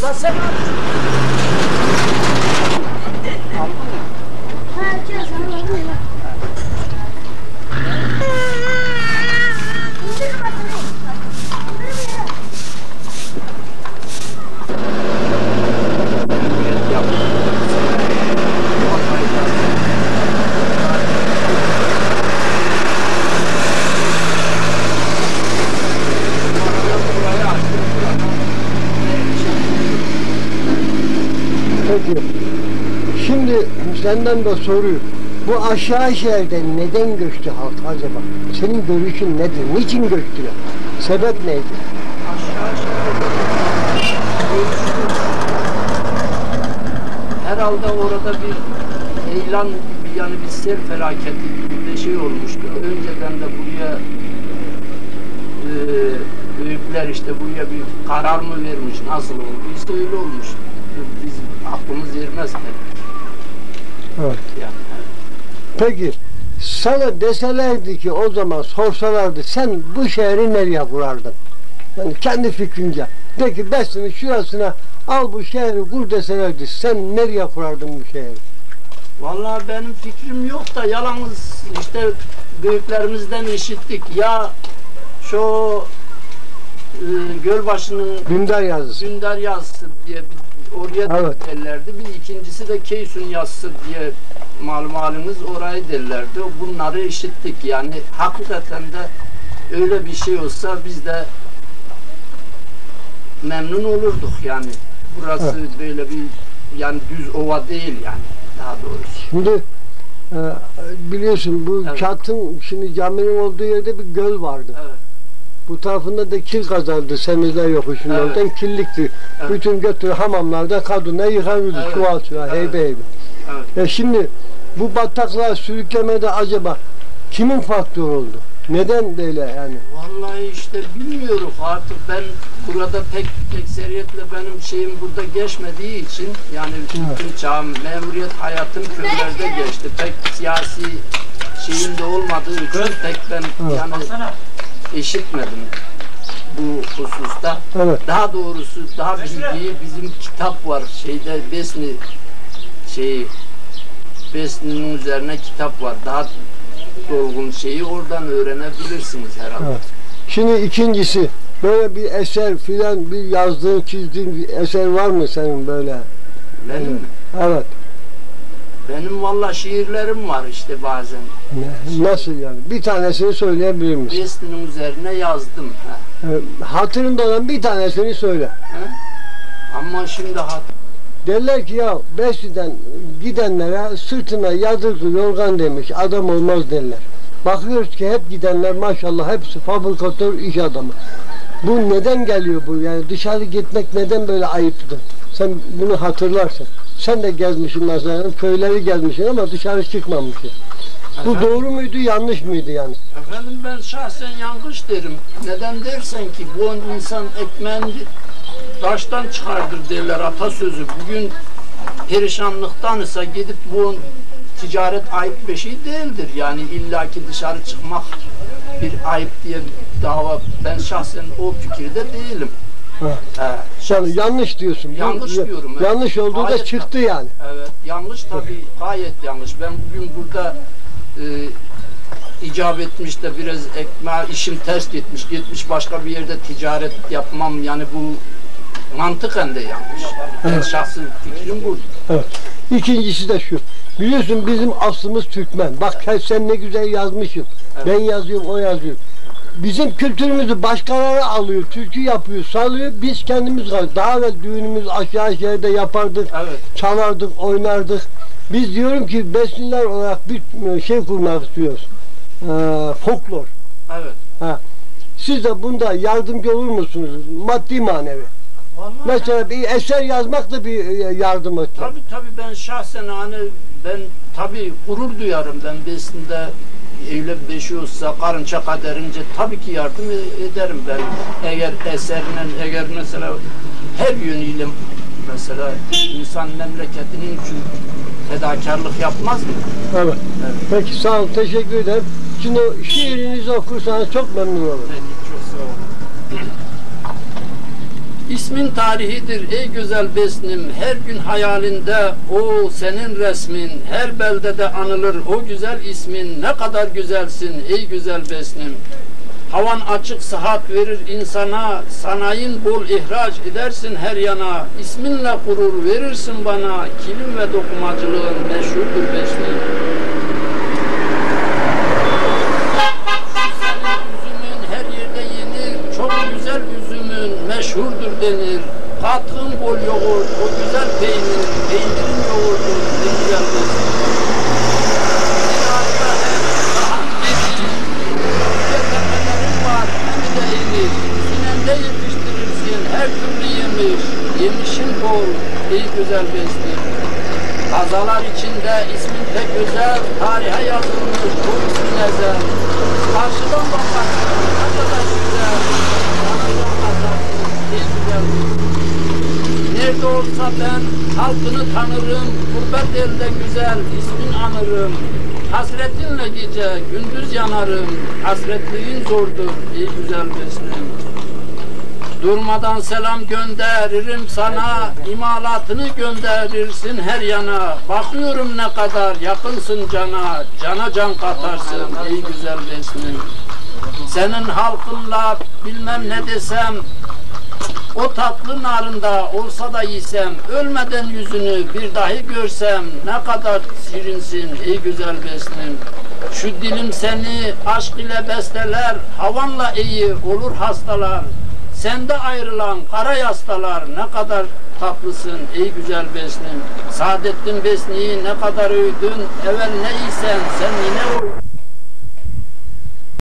Valla sen Peki, şimdi senden de soruyu, bu aşağı şehirden neden göçtü halk acaba? Senin görüşün nedir? Niçin göçtüler? Sebep neydi? aşağı herhalde orada bir heyelan gibi, yani bir sel felaketi gibi bir şey olmuştu. Önceden de buraya büyükler işte buraya bir karar mı vermiş, nasıl olduysa öyle olmuş. Biz aklımız ermez tabii. Evet. Yani, Peki, sana deselerdi ki o zaman sorsalardı, sen bu şehri nereye kurardın? Yani kendi fikrince. Peki Besni'nin şurasına al bu şehri kur deselerdi, sen nereye kurardın bu şehri? vallahi benim fikrim yok da yalnız işte büyüklerimizden işittik ya şu Gölbaşı'nın Dündar yazısı. Dündar yazısı diye oraya Evet. derlerdi. Bir ikincisi de Keysun yazısı diye malumuz orayı derlerdi. Bunları işittik yani hakikaten de öyle bir şey olsa biz de memnun olurduk yani. Burası Evet. böyle bir yani düz ova değil yani daha doğrusu. Şimdi biliyorsun bu Evet. Çat'ın şimdi caminin olduğu yerde bir göl vardı. Evet. Bu tarafında da kil kazardı Semizler yokuşunun Evet. oradan killikti. Evet. Bütün götür hamamlarda kadınlar yıkanırdı Evet. çuval çuval Evet. heybe heybe. Evet. Şimdi bu bataklığa sürüklemede acaba kimin faktörü oldu? Neden böyle yani? Vallahi işte bilmiyorum artık ben burada pek ekseriyetle benim şeyim burada geçmediği için yani bütün çağım memuriyet hayatım köylerde geçti. Pek siyasi şeyim de olmadığı için pek ben yani işitmedim bu hususta. Evet. Daha doğrusu daha bildiği bizim kitap var şeyde Besni'nin üzerine kitap var. Daha dolgun şeyi oradan öğrenebilirsiniz herhalde. Evet. Şimdi ikincisi böyle bir eser filan bir yazdığın çizdiğin bir eser var mı senin böyle? Benim mi? Evet. Benim valla şiirlerim var işte bazen. Nasıl yani? Bir tanesini söyleyebilir misin? Besni'nin üzerine yazdım. Hatırında olan bir tanesini söyle. He? Ama şimdi Derler ki ya Besni'den gidenlere sırtına yadırgı yorgan demiş, adam olmaz derler. Bakıyoruz ki hep gidenler maşallah hepsi fabrikatör iş adamı. Bu neden geliyor bu? Yani dışarı gitmek neden böyle ayıptır? Sen bunu hatırlarsın. Sen de gezmişsin mesela, köyleri gezmişsin ama dışarı çıkmamışsın. Bu Efendim? doğru muydu, yanlış mıydı yani? efendim ben şahsen yanlış derim. Neden dersen ki bu insan ekmeğini taştan çıkardır derler atasözü. Bugün perişanlıktan ise gidip bu ticaret ayıp bir şey değildir. Yani illaki dışarı çıkmak bir ayıp diye bir dava. Ben şahsen o fikirde değilim. Yani yanlış diyorsun. Yanlış diyorum. Evet. Yanlış olduğu da Gayet çıktı yani. Evet, yanlış tabii, gayet yanlış. Ben bugün burada icap etmiş de biraz işim ters gitmiş başka bir yerde ticaret yapmam yani bu mantıken de yanlış. Ben şahsi fikrim bu. Evet. İkincisi de şu. Biliyorsun bizim aslımız Türkmen. Bak sen ne güzel yazmışsın. Evet. Ben yazıyorum, o yazıyor. Bizim kültürümüzü başkaları alıyor, türkü yapıyor, salıyor. Biz kendimiz kalıyoruz. Daha evvel düğünümüz aşağı şehirde yapardık, Evet. çalardık, oynardık. Biz diyorum ki Besniler olarak bir şey kurmak istiyoruz. Folklor. Evet. Ha. Siz de bunda yardımcı olur musunuz? Maddi manevi. Vallahi Mesela bir eser yazmak da bir yardım etmek. tabii ben şahsen hani ben tabii gurur duyarım ben Besni'de öyle bir şey olsa karınca kaderince tabii ki yardım ederim ben. Eğer mesela her yönüyle mesela insan memleketinin için fedakarlık yapmaz mı? Evet. Peki sağ ol, teşekkür ederim. Şimdi şiirinizi okursanız çok memnun olurum. Peki, çok sağ olun. İsmin tarihidir ey güzel besnim, her gün hayalinde o senin resmin, her beldede anılır o güzel ismin, ne kadar güzelsin ey güzel besnim. Havan açık sıhhat verir insana, sanayın bol ihraç edersin her yana, isminle gurur verirsin bana, kilim ve dokumacılığın meşhurdur besnim. Üzümün her yerde yenir, çok güzel üzümün meşhurdur denir. Katkın bol yoğurt, o güzel peynir, peynirin yoğurdu ne güzel besnim. Yetiştirirsin her türlü yemiş, yemişin bol, ey güzel beslim. Kazalar içinde ismin pek özel, tarihe yazılmış bu ismin ezel. Karşıdan bakarsın, ne kadar güzel, karşıdan bakarsın, ey güzel beslim. Nerede olsa ben halkını tanırım, gurbet elde güzel, ismin anırım. Hasretinle gece, gündüz yanarım, hasretliğin zordur, ey güzel beslim. Durmadan selam gönderirim sana, imalatını gönderirsin her yana. Bakıyorum ne kadar yakınsın cana, cana can katarsın ey güzel beslim. Senin halkınla bilmem ne desem, o tatlı narında olsa da yesem, ölmeden yüzünü bir dahi görsem, ne kadar şirinsin ey güzel beslim. Şu dilim seni aşk ile besleler, havanla iyi olur hastalar. Sende ayrılan kara yastalar, ne kadar tatlısın ey güzel beslim. Saadettin Besni'yi ne kadar övdün, evvel ne iyisen sen yine oydun.